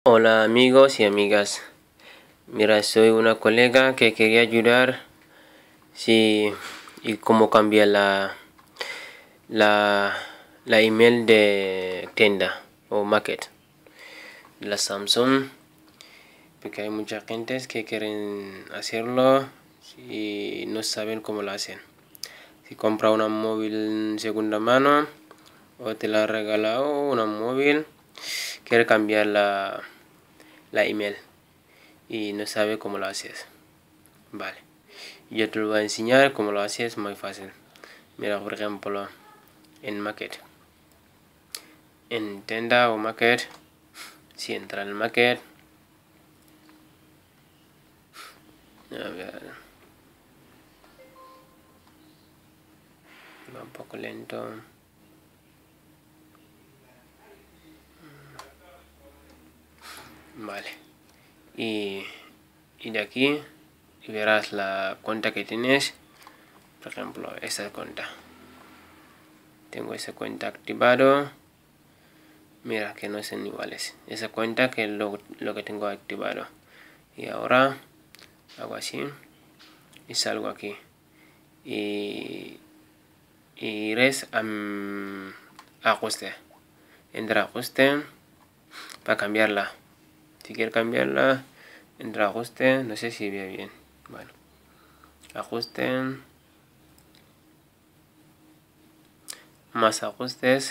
Hola amigos y amigas, mira, soy una colega que quería ayudar y cómo cambiar la email de tienda o market de la Samsung, porque hay mucha gente que quieren hacerlo y no saben cómo lo hacen. Si compra una móvil en segunda mano o te la ha regalado una móvil, quiere cambiar la email y no sabe cómo lo haces. Vale, yo te lo voy a enseñar cómo lo haces, muy fácil. Mira, por ejemplo, en market, en tienda o market, si entra en market, a ver, va un poco lento. Vale, y de aquí verás la cuenta que tienes. Por ejemplo, esta cuenta, tengo esa cuenta activado. Mira que no son iguales, esa cuenta que lo que tengo activado. Y ahora hago así y salgo aquí y irés a ajuste, entra a ajuste para cambiarla. Si quieres cambiarla, entra a ajuste, no sé si ve bien. Bueno, ajuste, más ajustes,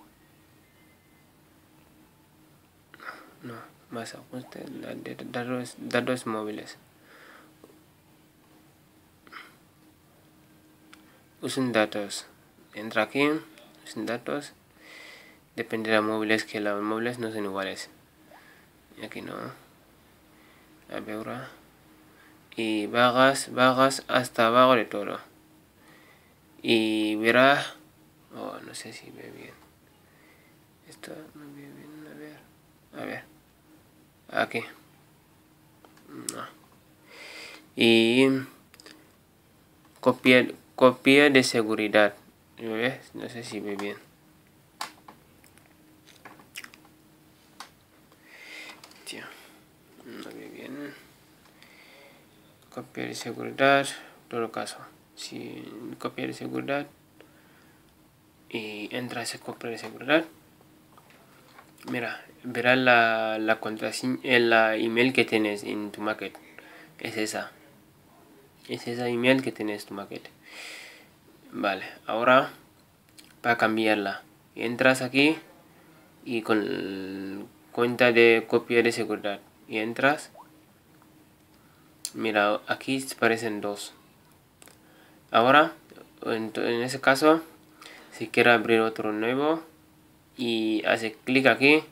no, más ajustes, datos móviles. Usen datos, entra aquí, usen datos, depende de los móviles, que los móviles no son iguales. Y aquí no, a ver ahora. Y bajas hasta abajo de todo. Y verás, oh, no sé si ve bien. Esto no ve bien, a ver, aquí. No. Y copia de seguridad. ¿Ves? No sé si ve bien. Tío, no ve bien. Copia de seguridad, todo caso. Si copia de seguridad y entra esa copia de seguridad, mira, verás la contraseña, la email que tienes en tu market. Es esa. Es esa email que tienes en tu market. Vale, ahora para cambiarla, entras aquí y con cuenta de copia de seguridad y entras. Mira, aquí aparecen dos. Ahora, en ese caso, si quiero abrir otro nuevo y hace clic aquí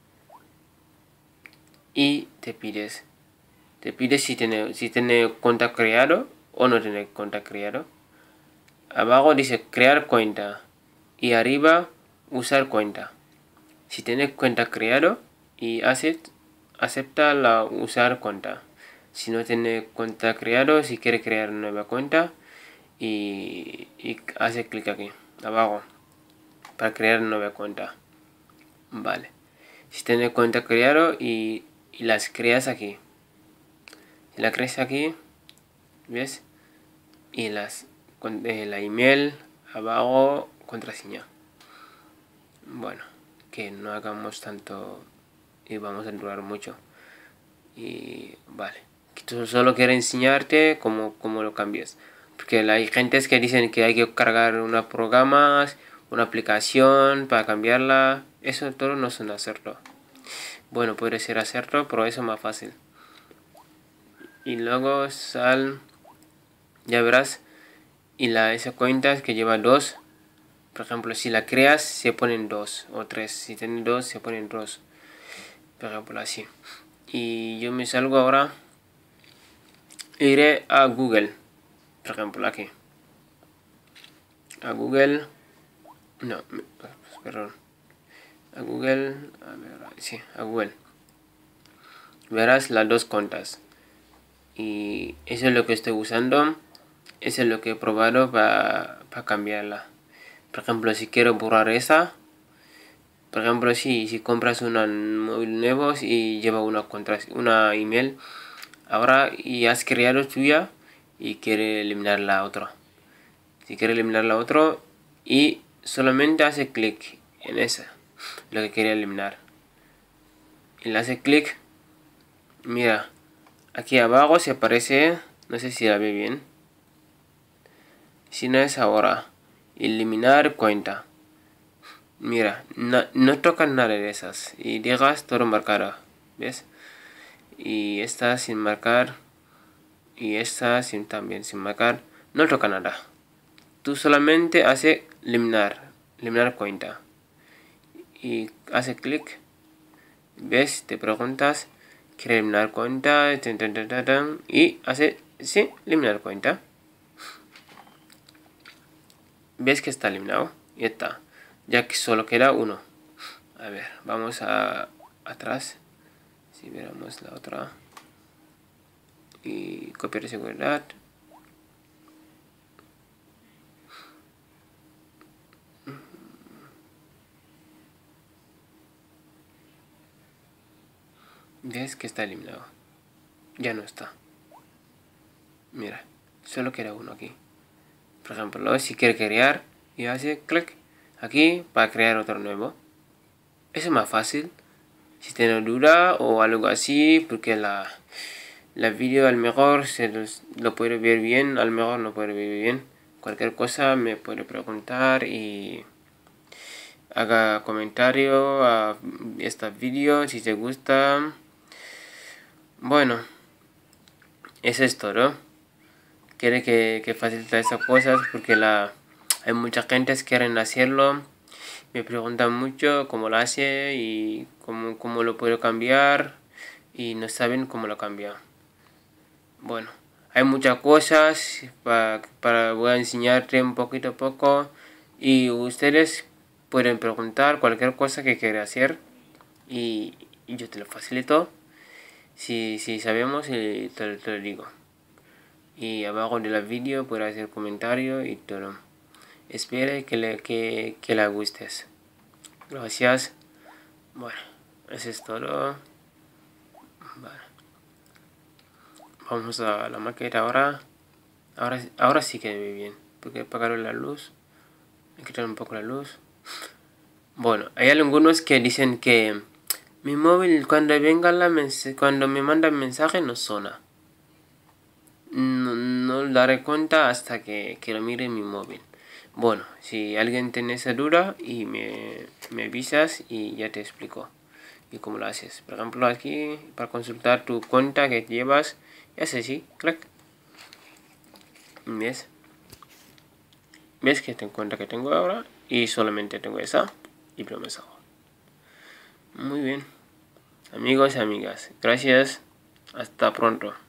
y te pides si tiene cuenta creado o no tiene cuenta creado. Abajo dice crear cuenta y arriba usar cuenta. Si tiene cuenta creado y acepta la usar cuenta. Si no tiene cuenta creado, si quiere crear nueva cuenta y hace clic aquí abajo para crear nueva cuenta. Vale, si tiene cuenta creado y las creas aquí, si la creas aquí, ves, y la email abajo, contraseña. Bueno, que no hagamos tanto y vamos a durar mucho. Y vale, solo quiero enseñarte cómo lo cambias, porque hay gente que dicen que hay que cargar una programa, una aplicación para cambiarla. Eso todo no es hacerlo. Bueno, puede ser hacerlo, pero eso es más fácil. Y luego ya verás, y esa cuenta que lleva dos, por ejemplo, si la creas se ponen dos o tres, si tienen dos se ponen dos, por ejemplo así. Y yo me salgo ahora, iré a Google, por ejemplo aquí, a Google, no, perdón, a Google, a ver, sí, a Google, verás las dos cuentas y eso es lo que estoy usando, eso es lo que he probado para cambiarla. Por ejemplo, si quiero borrar esa, Por ejemplo, si compras un móvil nuevo y lleva una email, ahora y has creado tuya y quiere eliminar la otra. Si quiere eliminar la otra y solamente hace clic en esa, lo que quiere eliminar. Y le hace clic, mira, aquí abajo se aparece, no sé si la ve bien. Si no es ahora, eliminar cuenta. Mira, no toca nada de esas y dejas todo marcado, ¿ves? Y esta sin marcar y esta también sin marcar, no toca nada. Tú solamente hace eliminar cuenta y hace clic, ¿ves? Te preguntas, ¿quiere eliminar cuenta? Y hace, sí, eliminar cuenta. ¿Ves que está eliminado? Y está. Ya que solo queda uno. A ver, vamos atrás. Si viéramos la otra. Y copiar de seguridad. ¿Ves que está eliminado? Ya no está. Mira, solo queda uno aquí. Por ejemplo, si quiere crear, y hace clic aquí para crear otro nuevo. Eso es más fácil. Si tiene duda o algo así, porque la vídeo al mejor lo puede ver bien, al mejor no puede ver bien. Cualquier cosa me puede preguntar y haga comentario a este vídeo si te gusta. Bueno, eso es todo. Quiere que facilite esas cosas porque hay mucha gente que quieren hacerlo. Me preguntan mucho cómo lo hace y cómo lo puedo cambiar y no saben cómo lo cambia. Bueno, hay muchas cosas voy a enseñarte un poquito a poco y ustedes pueden preguntar cualquier cosa que quieran hacer y yo te lo facilito. Si sabemos te lo digo. Y abajo de la vídeo puedes hacer comentario y todo. Espero que le gustes. Gracias. Bueno, eso es todo. Vale. Vamos a la maqueta ahora. Ahora sí que ve bien. Porque apagaron la luz. Voy a quitar un poco la luz. Bueno, hay algunos que dicen que mi móvil cuando me mandan mensaje no suena. No daré cuenta hasta que lo mire en mi móvil. Bueno, si alguien tiene esa duda y me avisas y ya te explico y cómo lo haces. Por ejemplo, aquí para consultar tu cuenta que llevas, ya sé, sí, clic. ¿Ves? ¿Ves que tengo cuenta que tengo ahora? Y solamente tengo esa y promesa. Muy bien. Amigos y amigas, gracias. Hasta pronto.